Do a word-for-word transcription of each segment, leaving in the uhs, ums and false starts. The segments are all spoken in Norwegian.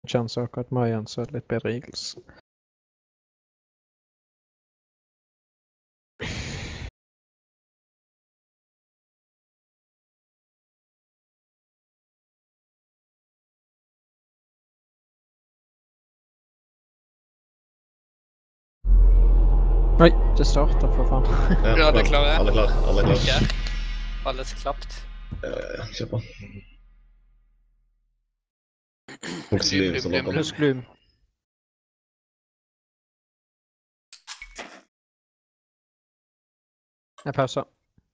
Kjennes akkurat Mayan så litt bedre Eagles. Oi, det starter for faen. Ja, Ja, det er klare. Alle klar, alle klar. Ok. Alles klapt. Ja, ja, ja, kjør på. Husk liv, så låter Husk Gloom. Jeg pauser.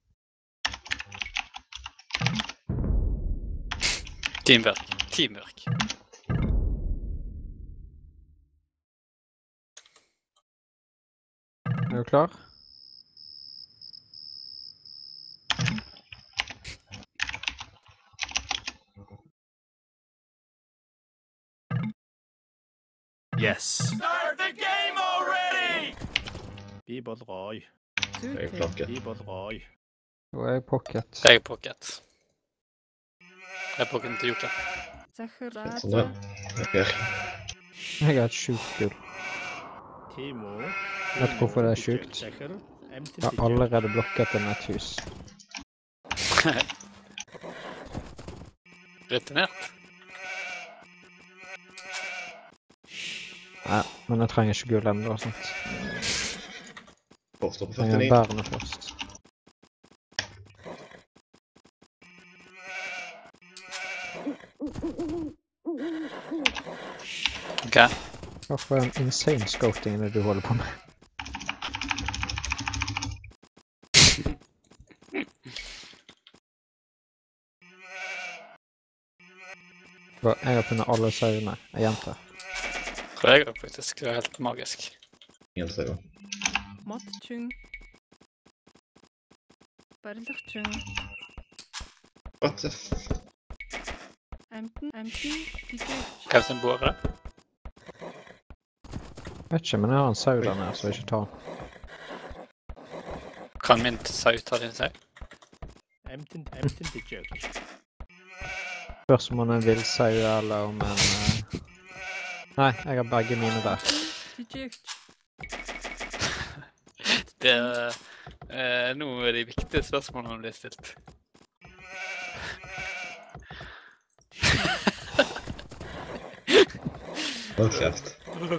Teamwork. Teamwork. Er du klar? Yes. Start the game already! Bibel Roy. Jeg er flakke. Bibel Roy. Nå er jeg pocket. Jeg er pocket. Jeg er pocket til Joker. Sånn der. Per. Jeg har et sjukt gull. Timo. Vet du hvorfor det er sjukt? Jeg har allerede blokket den et hus. Returnert. Nei, men jeg trenger ikke gull enda, sant? Forstå på Jeg trenger førtini. bærene først. Ok. Hva for en insane scouting er det du holder på med? Bra, jeg har funnet alle sauene. Jeg gjentar. Tror jeg faktisk det er helt magisk. Ingen ser jo. Matchung. Barlachung. What the f... Enten, enten, ikke. Hva er det båre? Vet ikke, men jeg har en sau der nede, så jeg ikke tar den. Kan min sau ta din sau? Emptin, emptin til Joker. Spørs om man er en vill sau eller om en... eh, Nei, jeg har begge mine der. Ikke. Det er eh, nå er de viktige spørsmålene blir stilt. Hold kjeft.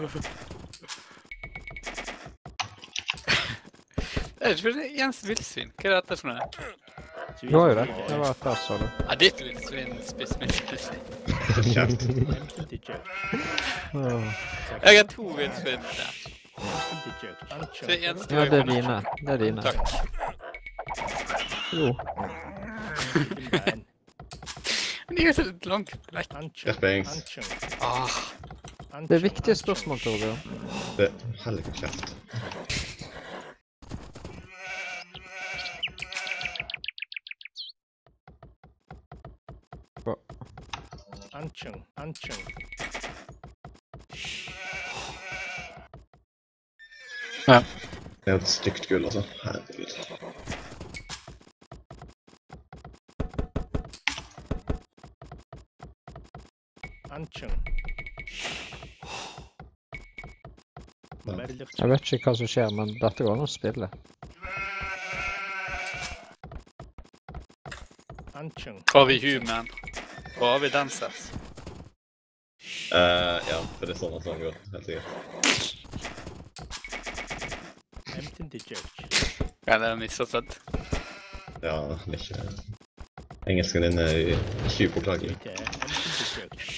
Det er ikke det Jens Vilsvin. Hva er dette for noe? Du har jo det. Det var et der, sa du. Ja, ditt Vilsvin spiser mitt Vilsvin. Hold kjeft. Emptin til Joker. Åh. Jeg har to Vilsvin der. Emptin til Joker. Så det eneste Ja, jeg det er kan- dine. Det er dine. Takk. Jo. Man. Men de er så langt vekk. Anchung. Skjerpings. Anchung. Ah, Det er viktige spørsmål, Torbjørn. Det heller ikke kjeft. Anchung. Anchung. ja. Det er et stygt gull, altså. Herregud. Anchung. Barlachung. Jeg vet ikke hva som skjer, men dette går an å spille. Anchung. Har vi Human? Og har vi Dancers? Eh, ja, for det er sånn at han går, helt sikkert. Emptin til Joker. Ja, det er misforstått. Ja, det er ikke... Engelsken din er tjuv beklagelig. Til emptin til Joker.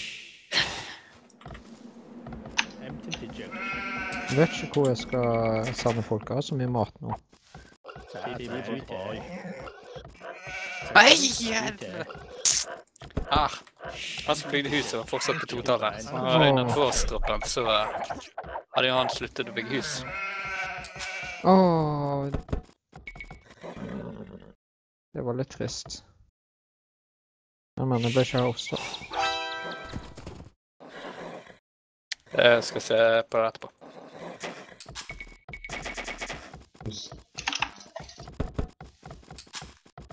Emptin til Joker. Jeg vet ikke hvor jeg skal sende folk. Jeg har så mye mat nå. Bibel Roy. Nei, helvete! Ah, han som bygde huset var fortsatt på totallet. Så han var innan forstråpen, så hadde jo han sluttet å bygge hus. Åh. Det var litt trist. Ja, men jeg ble ikke host da. Jeg skal se på det etterpå.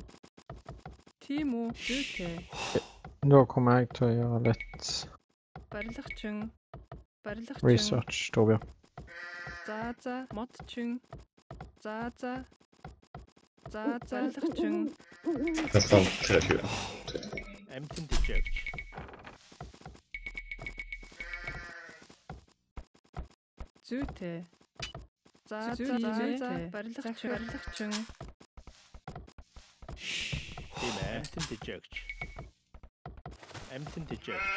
Timo, Joker. Da kommer jeg til å gjøre litt Барилгачин. Барилгачин. Research, Torbjørn. За за модчин. За за. За за барилгачин. Nesten tjuetre. Empty the church. Зүйтэй. За за за барилгачин. Барилгачин. Тийм ээ. Empty the church. Empty the church.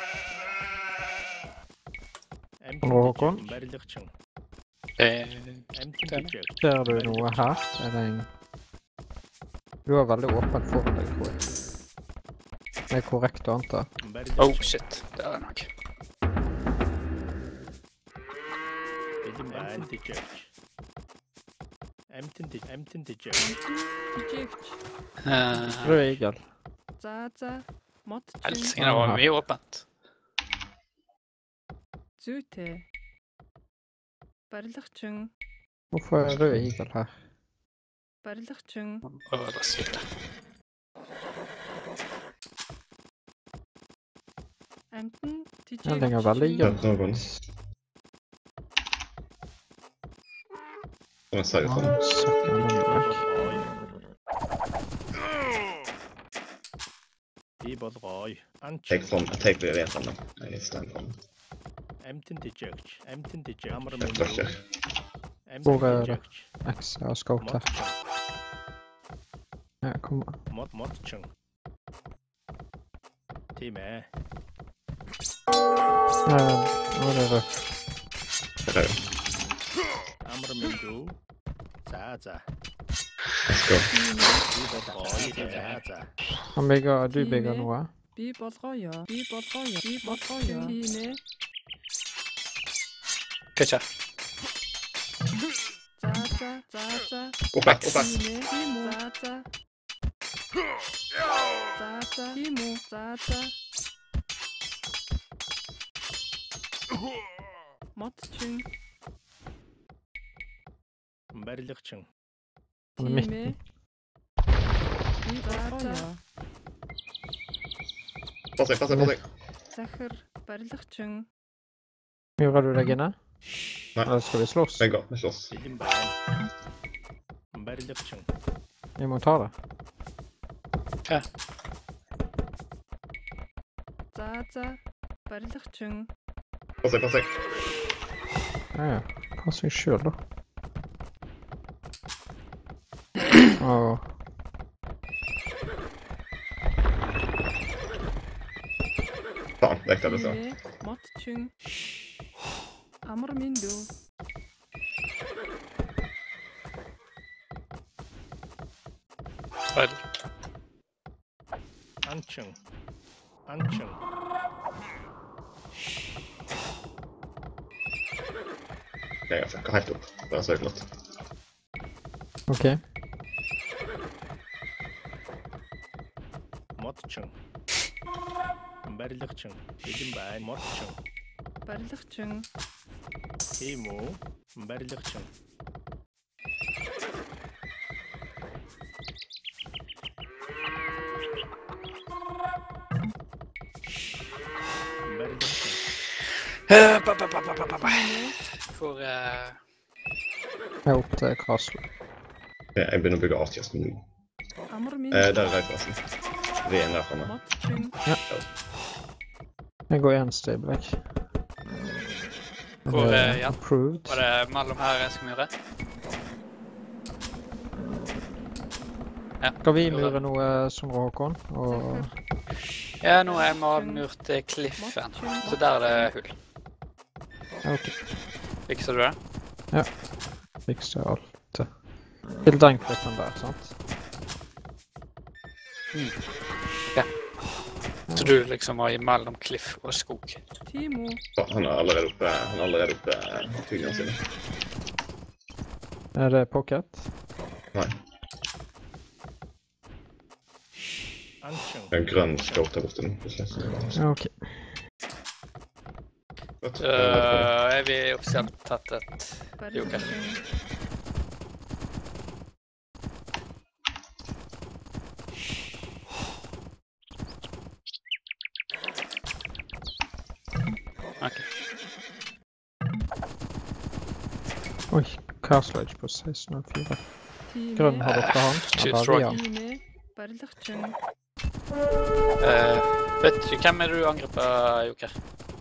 Empty the Håkon? church. Барилгачин. Eh, Empty the church. Ser du noe her? Er det en... Du har veldig åpent for deg, tror jeg. Det er korrekt å anta. oh Barilgaчин. shit, det er det nok. Empty the church. Empty the empty the church. Тижигч. Uh, Rød igel. За за модчин. Helsingen, det var mye åpent. Зүйтэй. Барилгачин. Hvorfor er rød igel her? Барилгачин. Åh, det var sykt det. Амтэн Den тижигч. ligger veldig igel. Noen. Som jeg sa jo sånn. Søkken den vekk. Bibelrøy. Take from, take det vet han da. Jeg stemmer from. Empty the church. Empty the church. Hammer Jeg tror ikke. Empty Hvor the er det? church. X og scout her. Ja, kom. Mod modchen. Time. Ja, nå er det rød. Rød. Hammer mindu. Zaza. Let's go. Bibelrøy. Zaza. Han bygger, du bygger noe. Биболгоё. Биболгоё. Биболгоё. Тимэ. Hva skjer? За за за за. Oppe, oppe. Тимэ. Тимо. За за. За за. Тимо. За за. Модчин. Барилгачин. Han er midt. Тимэ. Биболгоё. Pass deg, pass deg, pass deg. Захар. Барилгачин. Murer du deg inne? Nei. Eller skal vi slåss? Jeg går, vi slåss. Bilimbayan. Barilgaчин. Vi må ta det. Hva? За за. Барилгачин. Pass deg, pass deg. Ja, ja. Pass seg selv, da. Åh. Faen, det er ikke det, så. Тимэ. Модчин. Амар минду. Vel, Anchen. Anchen. Ok, jeg fucker helt opp. Det er så flott. Ok. Modchen. Барилгачин. Bilimbayan. Modchen. Барилгачин. Timo. Барилгачин. Barilgaчин. Eh, ba, ba, ba, ba, ba, ba, ba. Hvor eh, Jeg er opp til Castle. Ok, jeg begynner å bygge artjast nå. Амар Eh, минду. der er reifrasen. Veden der fremme. Модчин. Jeg går en stable, jeg. Hvor, Er det eh, ja. Approved. var det mellom her jeg skal mure? Ja. Skal vi mure noe, Sondre Håkon? Og... Ja, nå er jeg avmurt eh, kliffen, så der er det hull. Ja, ok. Fikser du det? Fikser alt. Til den klippen der, sant? Så du liksom var imellom kliff og skog. Timo. Så han er allerede oppe, han er allerede oppe eh, tingene sine. Er det pocket? Nei, Anchen. det er en grønn scout der borte nå. plutselig. Ja, ok. Godt. Så er vi offisielt tatt et... Jo, ok. Барилгачин. Oi, Carslage på seksten null fire. Team Grønn har dere han. Too Ja, da har vi strong. han. Team Berlichtung. Eh, vet du, hvem er det du angriper, Joker?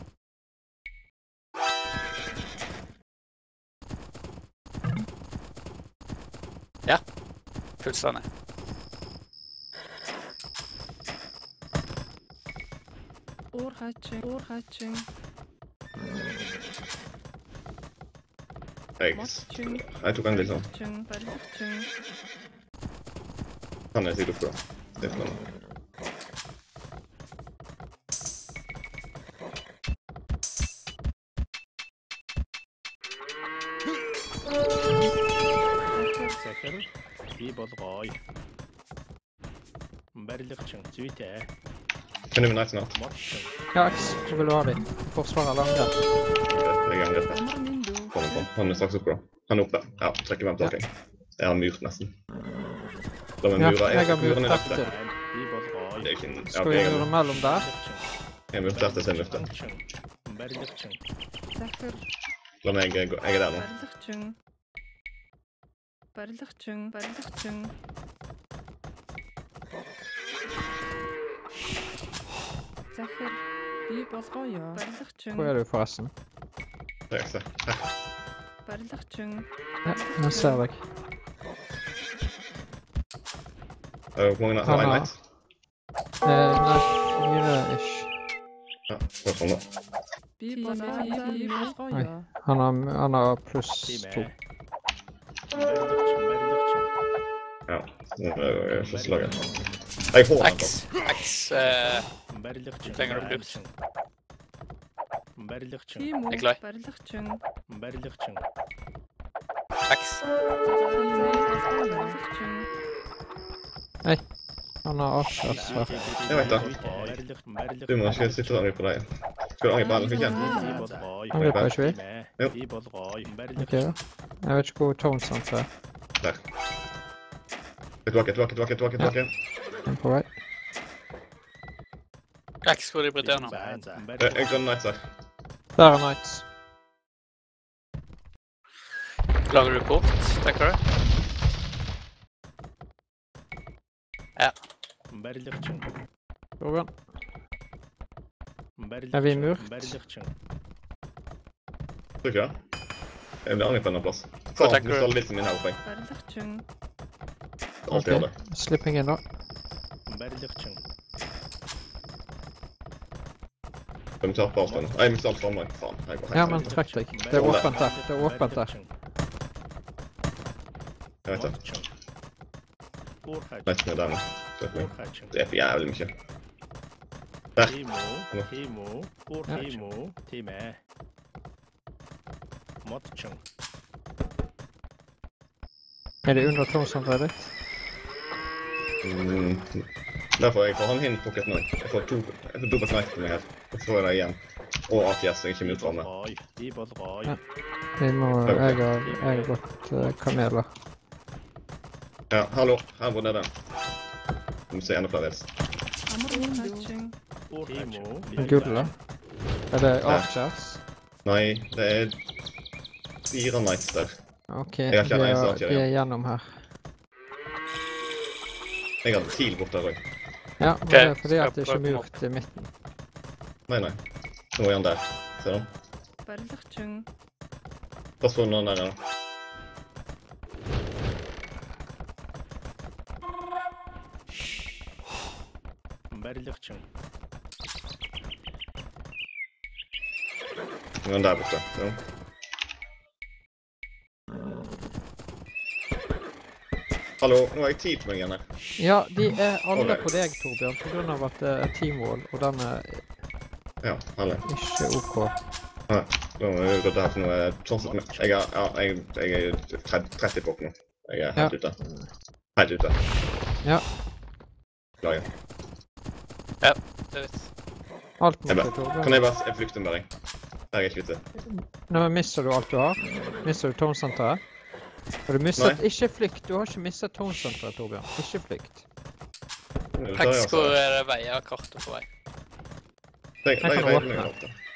Ja, fullstendig. Orhatching. Orhatching. Jeg, Matching. jeg tok en litt sånn. Berlichtung. Berlichtung. Han er sikkert oppe da. Det er sånn. سكر في بضغاي مبرلغ شن زويته Kan du med Knight snart? ماتشن Ja, X, hvor vil du ha de? Forsvar eller angrep? Jeg er angrep her. Amr Mindu. Kommer på. Han er straks oppe da. Han er oppe. Ja, trekker hvem tilbake. Jeg har murt nesten. La meg Ja, mure. jeg Jeg har tok muren i murt rette. til. في بضغاي Det er ikke en... Ja, Skal vi jeg gjøre har det mellom der? jeg har murt rette, så jeg murte. ماتشن مبرلغ شن Zafir. La meg gå. Jeg er der nå. Berlichtung. Berlichtung. Berlichtung. Zafir. Vi Berlichtung. Berlichtung. Hvor er du forresten? Jeg ser. Her. Berlichtung. Ja, jeg ser deg. Eh, Hvor mange har Han en har- Knight? Eh, nei, fire-ish. Ja, hva sånn da? Vi Berlichtung. Han har, han har pluss to. تيمه مبرلغ شن مبرلغ شن Ja, nå er jeg første laget. Jeg får den X. X. eh, مبرلغ شن Trenger du blues? مبرلغ شن Timo. Nikolai. Berlichtung. مبرلغ شن X. Berlichtung. Han har Archers her. Jeg vet det. مبرلغ مبرلغ Du må ikke sitte og angripe deg. Skal du angripe eller ikke? في بضغاي Angriper ikke vi? Jo. في بضغاي مبرلغ Ok, da. Jeg vet ikke hvor Tone Center er. Der. Tilbake, tilbake, tilbake, tilbake, tilbake. Han er på vei. X, hvor er de bryter nå? Eh, Jeg grønner Knights her. Der er Knights. Lager du port, tenker du? Ja. مبرلغ شن Torbjørn. مبرلغ Er vi شن murt? مبرلغ شن Tror du ikke det? Jeg blir angript på en plass. Hva Faen, tenker du du? stjal vitsen min her oppe. Berlichtung. Alltid gjør det. Slipp meg inn da. مبرلغ شن De tar på avstand. Nei, jeg mistet alt framme. Faen, jeg går Ja, helt men feil. trekk deg. Det er åpent der. Det er åpent der. Jeg vet det. ماتشن Knights er der nå. Vet du. ماتشن Det er for jævlig mye. Der. تيمو تيمو تيمو تيمه ماتشن Er det under Tone Center ditt? Mm. Derfor jeg får han hin pocket knight. Jeg får to, jeg får dobbelt knight på meg her. Og så får jeg det igjen. Og A T S, jeg er ikke mot ramme. بضغاي في بضغاي Ja. Vi må... Jeg har, jeg har gått uh, kameler. Ja, hallo. Her var det den. Du må se enda flere vels. Amr Mindu. تيمو Gull da? Er det Archers? Nei, det er fire knights der. Ok, Jeg vi har ikke en eneste er, Archer vi er igjen. gjennom her. Jeg har TIL bort der også. Ja, men Ok, det er fordi skal at det ikke er prøve på murt i midten. Nei, nei. Nå er han der. Ser du? Berlichtung. Pass på den der, ja. مبرلغ شن Nå er han der borte. Ser du? Hallo, nå har jeg tid på meg igjen her. Ja, de er alle Ok. på deg, Torbjørn, på grunn av at det er teamwall, og den er Ja, hallo. ikke OK. Ja, nå må vi gå til her for noe sånn sett med. Jeg er, ja, jeg, jeg er tretti på nå. Jeg er helt ute. Helt ute. Ja. Beklager. Det vet. Alt Jeg mot bare, deg, Torbjørn. kan jeg bare, jeg flykter bare. Jeg er ikke ute. Nå mister du alt du har. Mister du Tone Centeret. Har du mistet... Ikke flykt, du har ikke mistet Tone Centeret, Torbjørn. Ikke flykt. Det tar jeg X, altså. hvor er det veier kartet på vei? Jeg, jeg, Jeg kan jeg, åpne. jeg, jeg,